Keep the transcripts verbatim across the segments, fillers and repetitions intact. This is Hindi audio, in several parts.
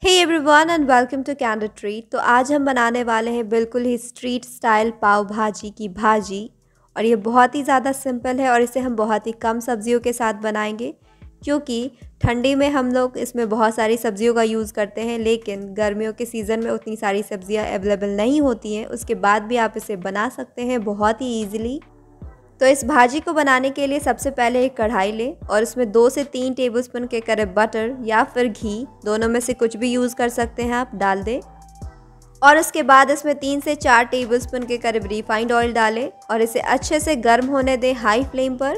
Hey everyone and welcome to candid treat. तो आज हम बनाने वाले हैं बिल्कुल ही स्ट्रीट स्टाइल पाव भाजी की भाजी। और ये बहुत ही ज़्यादा सिंपल है और इसे हम बहुत ही कम सब्जियों के साथ बनाएंगे, क्योंकि ठंडी में हम लोग इसमें बहुत सारी सब्जियों का यूज़ करते हैं, लेकिन गर्मियों के सीज़न में उतनी सारी सब्जियां अवेलेबल नहीं होती हैं। उसके बाद भी आप इसे बना सकते हैं बहुत ही ईजिली। तो इस भाजी को बनाने के लिए सबसे पहले एक कढ़ाई लें और इसमें दो से तीन टेबलस्पून के करीब बटर या फिर घी, दोनों में से कुछ भी यूज़ कर सकते हैं आप, डाल दें। और उसके बाद इसमें तीन से चार टेबलस्पून के करीब रिफाइंड ऑयल डालें और इसे अच्छे से गर्म होने दें हाई फ्लेम पर।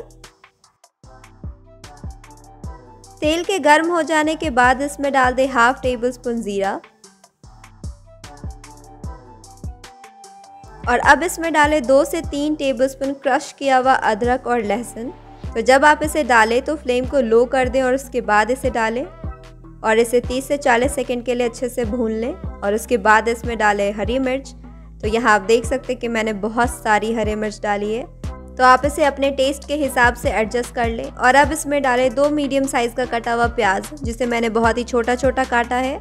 तेल के गर्म हो जाने के बाद इसमें डाल दें हाफ टेबल स्पून ज़ीरा और अब इसमें डालें दो से तीन टेबलस्पून क्रश किया हुआ अदरक और लहसुन। तो जब आप इसे डालें तो फ्लेम को लो कर दें और उसके बाद इसे डालें और इसे तीस से चालीस सेकंड के लिए अच्छे से भून लें। और उसके बाद इसमें डालें हरी मिर्च। तो यहाँ आप देख सकते हैं कि मैंने बहुत सारी हरी मिर्च डाली है, तो आप इसे अपने टेस्ट के हिसाब से एडजस्ट कर लें। और अब इसमें डालें दो मीडियम साइज़ का कटा हुआ प्याज, जिसे मैंने बहुत ही छोटा छोटा काटा है।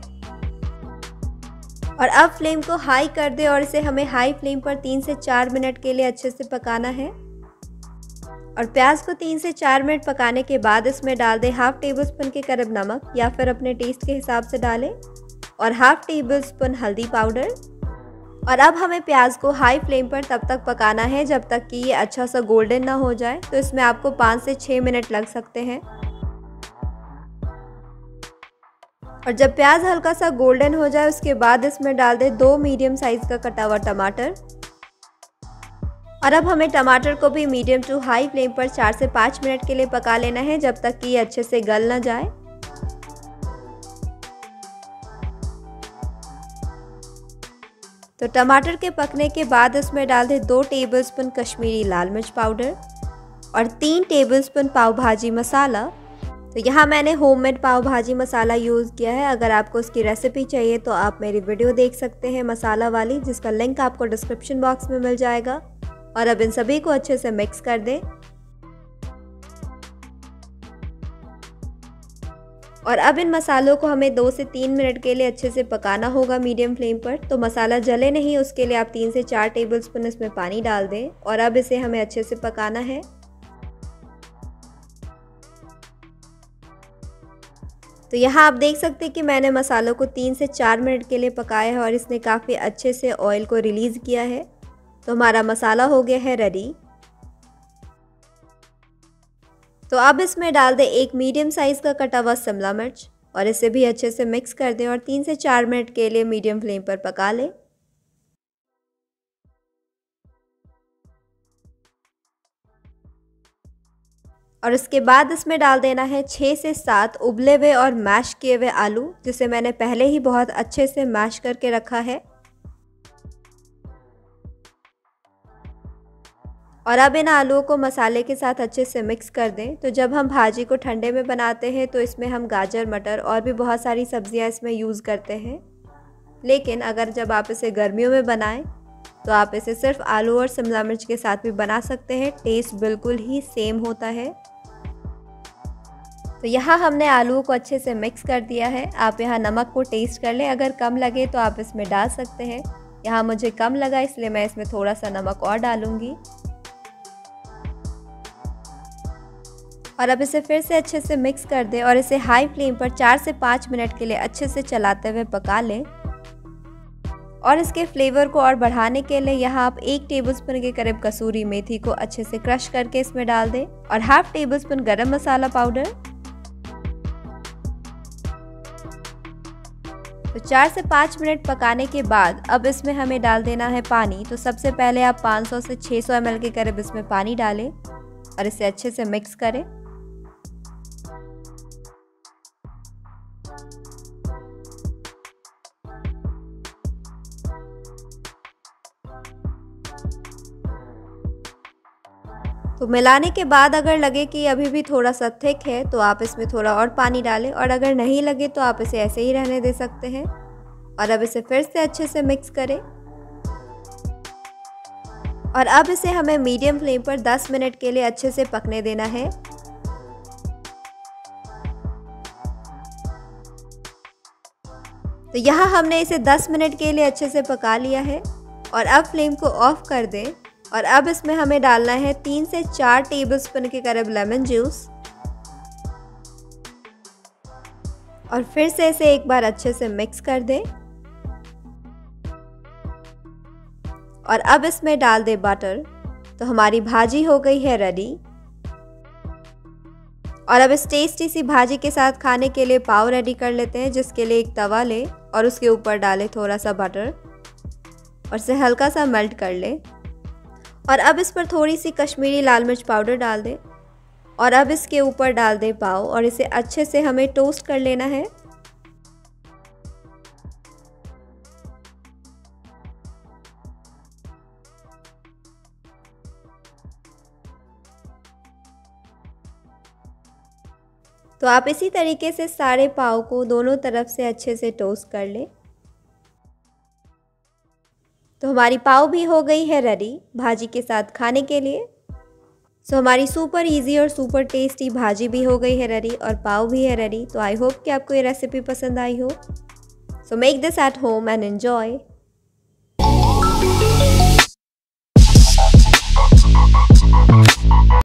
और अब फ्लेम को हाई कर दे और इसे हमें हाई फ्लेम पर तीन से चार मिनट के लिए अच्छे से पकाना है। और प्याज को तीन से चार मिनट पकाने के बाद इसमें डाल दें हाफ टेबल स्पून के करीब नमक या फिर अपने टेस्ट के हिसाब से डालें और हाफ टेबल स्पून हल्दी पाउडर। और अब हमें प्याज को हाई फ्लेम पर तब तक पकाना है जब तक कि ये अच्छा सा गोल्डन ना हो जाए। तो इसमें आपको पाँच से छः मिनट लग सकते हैं। और जब प्याज हल्का सा गोल्डन हो जाए उसके बाद इसमें डाल दें दो मीडियम साइज़ का कटा हुआ टमाटर। और अब हमें टमाटर को भी मीडियम टू हाई फ्लेम पर चार से पाँच मिनट के लिए पका लेना है, जब तक कि ये अच्छे से गल ना जाए। तो टमाटर के पकने के बाद इसमें डाल दें दो टेबलस्पून कश्मीरी लाल मिर्च पाउडर और तीन टेबलस्पून पाव भाजी मसाला। तो यहाँ मैंने होममेड पाव भाजी मसाला यूज़ किया है। अगर आपको उसकी रेसिपी चाहिए तो आप मेरी वीडियो देख सकते हैं मसाला वाली, जिसका लिंक आपको डिस्क्रिप्शन बॉक्स में मिल जाएगा। और अब इन सभी को अच्छे से मिक्स कर दें। और अब इन मसालों को हमें दो से तीन मिनट के लिए अच्छे से पकाना होगा मीडियम फ्लेम पर। तो मसाला जले नहीं, उसके लिए आप तीन से चार टेबलस्पून इसमें पानी डाल दें और अब इसे हमें अच्छे से पकाना है। तो यहाँ आप देख सकते हैं कि मैंने मसालों को तीन से चार मिनट के लिए पकाया है और इसने काफ़ी अच्छे से ऑयल को रिलीज़ किया है। तो हमारा मसाला हो गया है रेडी। तो अब इसमें डाल दें एक मीडियम साइज़ का कटा हुआ शिमला मिर्च और इसे भी अच्छे से मिक्स कर दें और तीन से चार मिनट के लिए मीडियम फ्लेम पर पका लें। और उसके बाद इसमें डाल देना है छः से सात उबले हुए और मैश किए हुए आलू, जिसे मैंने पहले ही बहुत अच्छे से मैश करके रखा है। और अब इन आलूओं को मसाले के साथ अच्छे से मिक्स कर दें। तो जब हम भाजी को ठंडे में बनाते हैं तो इसमें हम गाजर, मटर और भी बहुत सारी सब्जियां इसमें यूज़ करते हैं, लेकिन अगर जब आप इसे गर्मियों में बनाएं तो आप इसे सिर्फ आलू और शिमला मिर्च के साथ भी बना सकते हैं। टेस्ट बिल्कुल ही सेम होता है। तो यहाँ हमने आलूओं को अच्छे से मिक्स कर दिया है। आप यहाँ नमक को टेस्ट कर लें, अगर कम लगे तो आप इसमें डाल सकते हैं। यहाँ मुझे कम लगा इसलिए मैं इसमें थोड़ा सा नमक और डालूंगी। और अब इसे फिर से अच्छे से मिक्स कर दें और इसे हाई फ्लेम पर चार से पाँच मिनट के लिए अच्छे से चलाते हुए पका लें। और इसके फ्लेवर को और बढ़ाने के लिए यहाँ आप एक टेबलस्पून के करीब कसूरी मेथी को अच्छे से क्रश करके इसमें डाल दें और हाफ टेबलस्पून गरम मसाला पाउडर। तो चार से पाँच मिनट पकाने के बाद अब इसमें हमें डाल देना है पानी। तो सबसे पहले आप पाँच सौ से छह सौ एम एल के करीब इसमें पानी डालें और इसे अच्छे से मिक्स करें। तो मिलाने के बाद अगर लगे कि अभी भी थोड़ा सा थिक है तो आप इसमें थोड़ा और पानी डालें, और अगर नहीं लगे तो आप इसे ऐसे ही रहने दे सकते हैं। और अब इसे फिर से अच्छे से मिक्स करें। और अब इसे हमें मीडियम फ्लेम पर दस मिनट के लिए अच्छे से पकने देना है। तो यहाँ हमने इसे दस मिनट के लिए अच्छे से पका लिया है और अब फ्लेम को ऑफ कर दें और अब इसमें हमें डालना है तीन से चार टेबलस्पून के करीब लेमन जूस और फिर से इसे एक बार अच्छे से मिक्स कर दें और अब इसमें डाल दें बटर। तो हमारी भाजी हो गई है रेडी। और अब इस टेस्टी सी भाजी के साथ खाने के लिए पाव रेडी कर लेते हैं, जिसके लिए एक तवा लें और उसके ऊपर डालें थोड़ा सा बटर और इसे हल्का सा मेल्ट कर लें और अब इस पर थोड़ी सी कश्मीरी लाल मिर्च पाउडर डाल दें और अब इसके ऊपर डाल दें पाव और इसे अच्छे से हमें टोस्ट कर लेना है। तो आप इसी तरीके से सारे पाव को दोनों तरफ से अच्छे से टोस्ट कर लें। तो हमारी पाव भी हो गई है रेडी भाजी के साथ खाने के लिए। सो हमारी सुपर इजी और सुपर टेस्टी भाजी भी हो गई है रेडी और पाव भी है रेडी। तो आई होप कि आपको ये रेसिपी पसंद आई हो। So make this at home and enjoy.